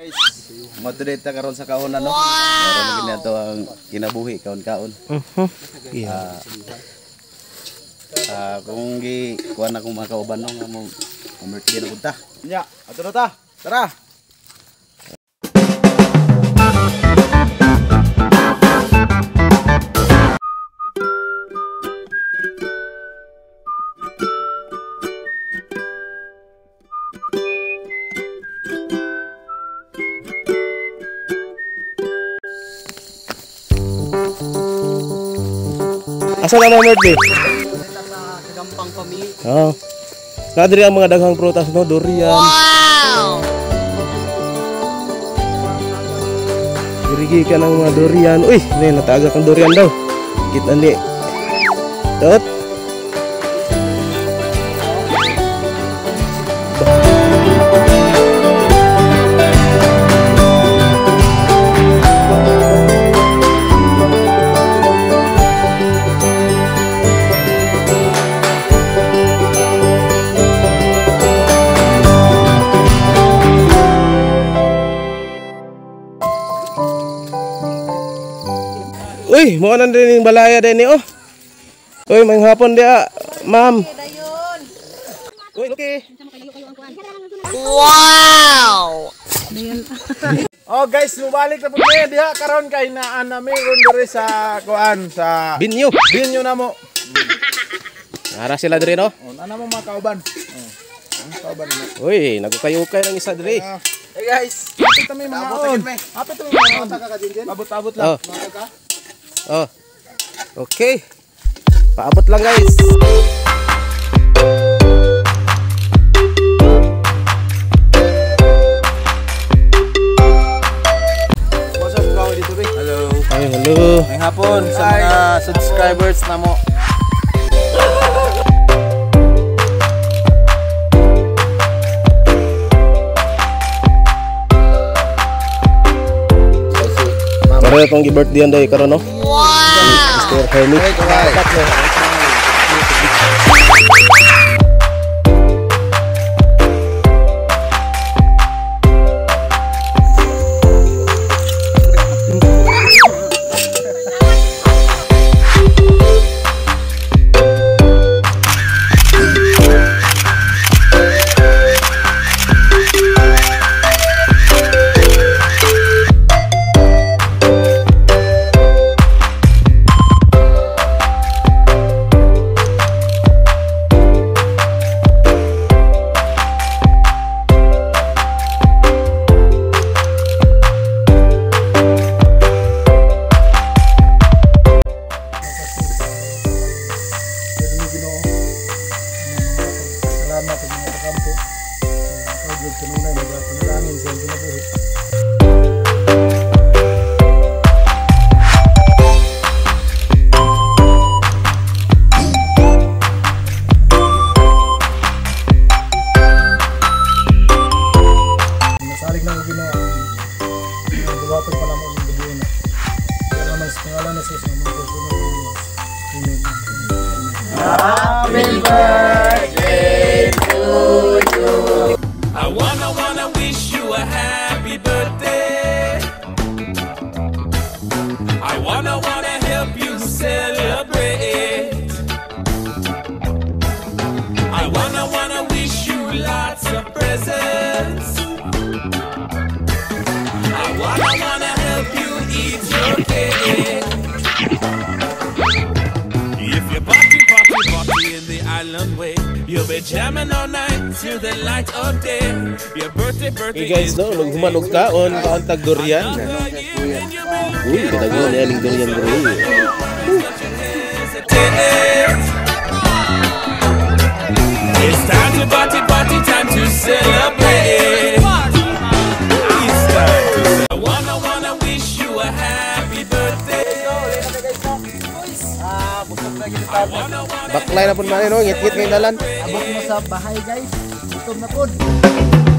Motivate ta karon sa kaon ano. Meron lagi na to ang kinabuhi kaon-kaon. Kung gi kuan akong mga kauban no nga mo birthday na punta. Nya, ato na ta. Tara. Asa na ang birthday? Sa gampang pamilya. Oo. Kadiri ang mga daghang prutas no, durian. Wow! Dirigi ka ng mga durian. Uy, nataga kang durian daw. Kita ni. Tot. Uy, mo nan din yung balaya din ni oh. Uy, may hapon dia, ma'am. Uy, okay. Wow! Oh guys, mubalik na po kayo diha karon kay naa nami diri sa kuan sa Binyo. binyo na mo. Nara sila diri no. Oh, ana mo mga kauban. Oh. Ang kauban mo. Uy, nagukay-ukay ng isa diri. Hey guys, hapit kami mga on. Hapit kami mga on. Abot-abot lang. Oh. Oh. Okay. Paabot lang guys. What's up kaw dito be? Hello. Ay, hello. May hapon sa mga subscribers na mo. Para itong birthday day karon no. Wow! Mr. Hermit. Salamat sa mga kampo. Pagod kanunay nagpanalangin sa kinabuhi. Nasalig na Ginoo ang buhaton pa lamang ng gabi na. Kaya naman sa pangalan na sa mga personal na Diyos. Amen. Happy birthday to you! I wanna wish you a happy birthday. I wanna help you celebrate. I wanna wish you lots of presents. I wanna help you eat your cake. If you party in the island way, you'll be jamming all night till the light of day. Your birthday Hey guys, no, naghumanog kaon, kaantag durian. Uy, kadago ni aling durian diri. It's time to party, time to celebrate. It's time to I wanna wish you a happy birthday. Baklay na pun man no, ngit-ngit kay dalan. Abot mo sa bahay guys. Gutom na po.